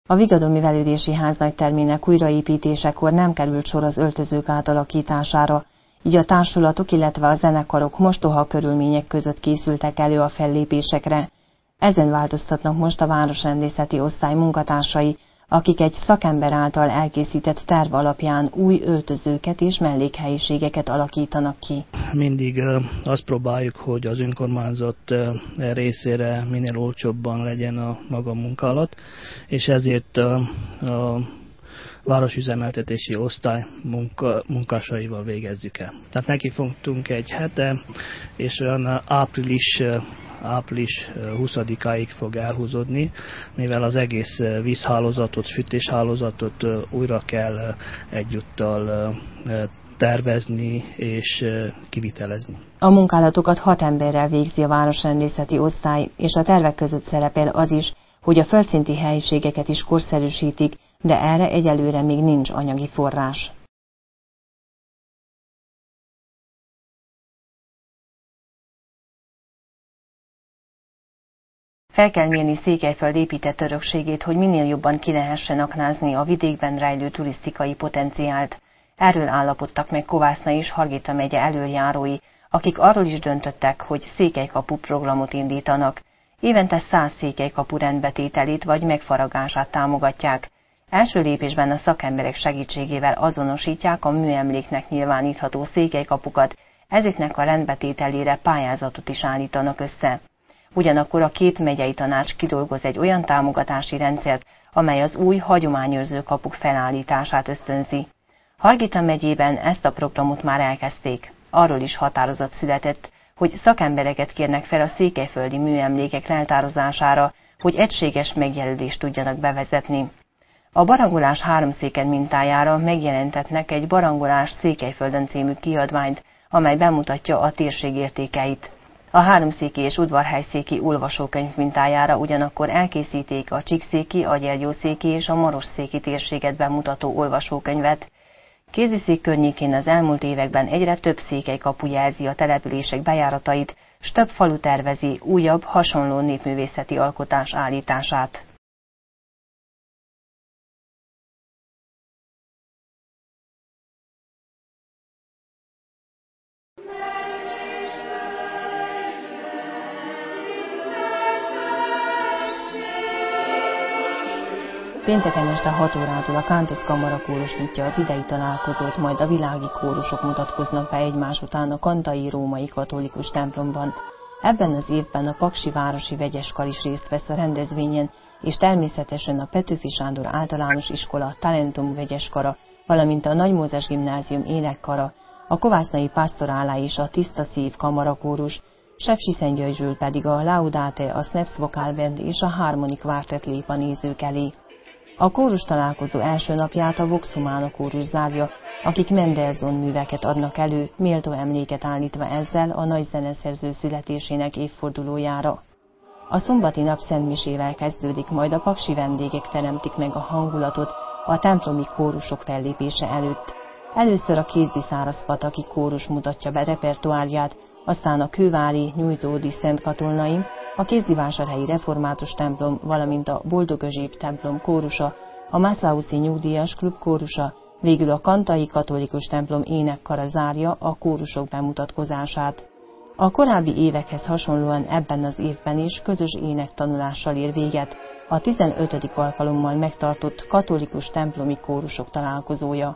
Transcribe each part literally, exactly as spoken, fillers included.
A Vigadó Művelődési Ház nagytermének újraépítésekor nem került sor az öltözők átalakítására, így a társulatok, illetve a zenekarok mostoha körülmények között készültek elő a fellépésekre. Ezen változtatnak most a városrendészeti osztály munkatársai, akik egy szakember által elkészített terv alapján új öltözőket és mellékhelyiségeket alakítanak ki. Mindig azt próbáljuk, hogy az önkormányzat részére minél olcsóbban legyen a maga munkálat, és ezért a, a városüzemeltetési osztály munka, munkásaival végezzük el. Tehát neki fogtunk egy hete, és olyan április április huszadikáig fog elhúzódni, mivel az egész vízhálózatot, fűtéshálózatot újra kell egyúttal tervezni és kivitelezni. A munkálatokat hat emberrel végzi a városrendészeti osztály, és a tervek között szerepel az is, hogy a földszinti helyiségeket is korszerűsítik, de erre egyelőre még nincs anyagi forrás. Fel kell mérni Székelyföld épített örökségét, hogy minél jobban ki lehessen aknázni a vidékben rejlő turisztikai potenciált. Erről állapodtak meg Kovászna és Hargita megye elöljárói, akik arról is döntöttek, hogy székelykapu programot indítanak. Évente száz székelykapu rendbetételét vagy megfaragását támogatják. Első lépésben a szakemberek segítségével azonosítják a műemléknek nyilvánítható székelykapukat, ezeknek a rendbetételére pályázatot is állítanak össze. Ugyanakkor a két megyei tanács kidolgoz egy olyan támogatási rendszert, amely az új hagyományőrző kapuk felállítását ösztönzi. Hargita megyében ezt a programot már elkezdték. Arról is határozat született, hogy szakembereket kérnek fel a székelyföldi műemlékek leltározására, hogy egységes megjelölést tudjanak bevezetni. A Barangolás háromszéken mintájára megjelentetnek egy Barangolás Székelyföldön című kiadványt, amely bemutatja a térség értékeit. A háromszéki és udvarhelyszéki olvasókönyv mintájára ugyanakkor elkészíték a csíkszéki, a gyergyószéki és a marosszéki térséget bemutató olvasókönyvet. Kéziszék környékén az elmúlt években egyre több székelykapu jelzi a települések bejáratait, s több falu tervezi újabb, hasonló népművészeti alkotás állítását. Pénteken este hat órától a Kántosz Kamara kórus nyitja az idei találkozót, majd a világi kórusok mutatkoznak be egymás után a Kantai Római Katolikus templomban. Ebben az évben a Paksi Városi Vegyeskar is részt vesz a rendezvényen, és természetesen a Petőfi Sándor Általános Iskola Talentum Vegyeskara, valamint a Nagy Mózes Gimnázium énekkara, a Kovásznai Pásztorálá és a Tiszta Szív kamarakórus, Sepsiszentgyörgyről pedig a Laudate, a Snaps Vocal Band és a Harmony Quartet lép a nézők elé. A kórus találkozó első napját a Vox Humana kórus zárja, akik Mendelssohn műveket adnak elő, méltó emléket állítva ezzel a nagy zeneszerző születésének évfordulójára. A szombati nap szentmisével kezdődik, majd a paksi vendégek teremtik meg a hangulatot a templomi kórusok fellépése előtt. Először a Kézdi-Szárazpataki kórus mutatja be repertoárját, aztán a Kővári, Nyújtódi Szent Katalin, a Kézdivásárhelyi Református templom, valamint a Boldog Özséb templom kórusa, a Mászlauszi Nyugdíjas Klub kórusa, végül a Kantai Katolikus templom énekkara zárja a kórusok bemutatkozását. A korábbi évekhez hasonlóan ebben az évben is közös énektanulással ér véget a tizenötödik alkalommal megtartott katolikus templomi kórusok találkozója.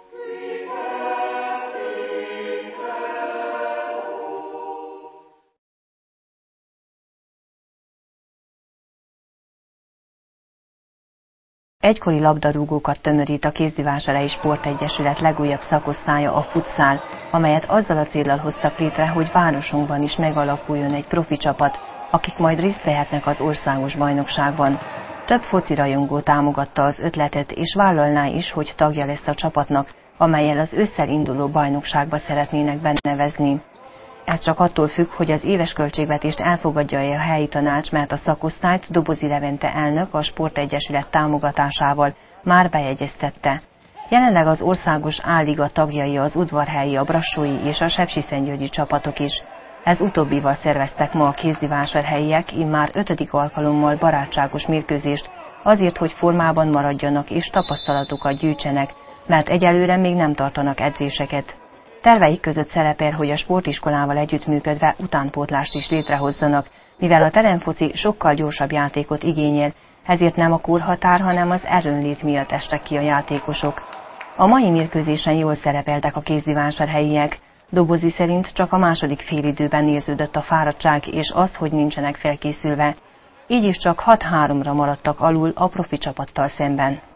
Egykori labdarúgókat tömörít a Kézdivásárhelyi Sportegyesület legújabb szakosztálya, a futsal, amelyet azzal a céllal hoztak létre, hogy városunkban is megalakuljon egy profi csapat, akik majd részt vehetnek az országos bajnokságban. Több focirajongó támogatta az ötletet, és vállalná is, hogy tagja lesz a csapatnak, amellyel az ősszel induló bajnokságba szeretnének benevezni. Ez csak attól függ, hogy az éves költségvetést elfogadja-e a helyi tanács, mert a szakosztályt Dobozi Levente elnök a Sportegyesület támogatásával már bejegyeztette. Jelenleg az országos A-liga tagjai az udvarhelyi, a brassói és a sepsiszentgyörgyi csapatok is. Ez utóbbival szerveztek ma a kézdivásárhelyiek immár ötödik alkalommal barátságos mérkőzést azért, hogy formában maradjanak és tapasztalatokat gyűjtsenek, mert egyelőre még nem tartanak edzéseket. Terveik között szerepel, hogy a sportiskolával együttműködve utánpótlást is létrehozzanak, mivel a teremfoci sokkal gyorsabb játékot igényel, ezért nem a korhatár, hanem az erőnlét miatt estek ki a játékosok. A mai mérkőzésen jól szerepeltek a kézdivásárhelyiek. Dobozi szerint csak a második félidőben érződött a fáradtság és az, hogy nincsenek felkészülve. Így is csak hat háromra maradtak alul a profi csapattal szemben.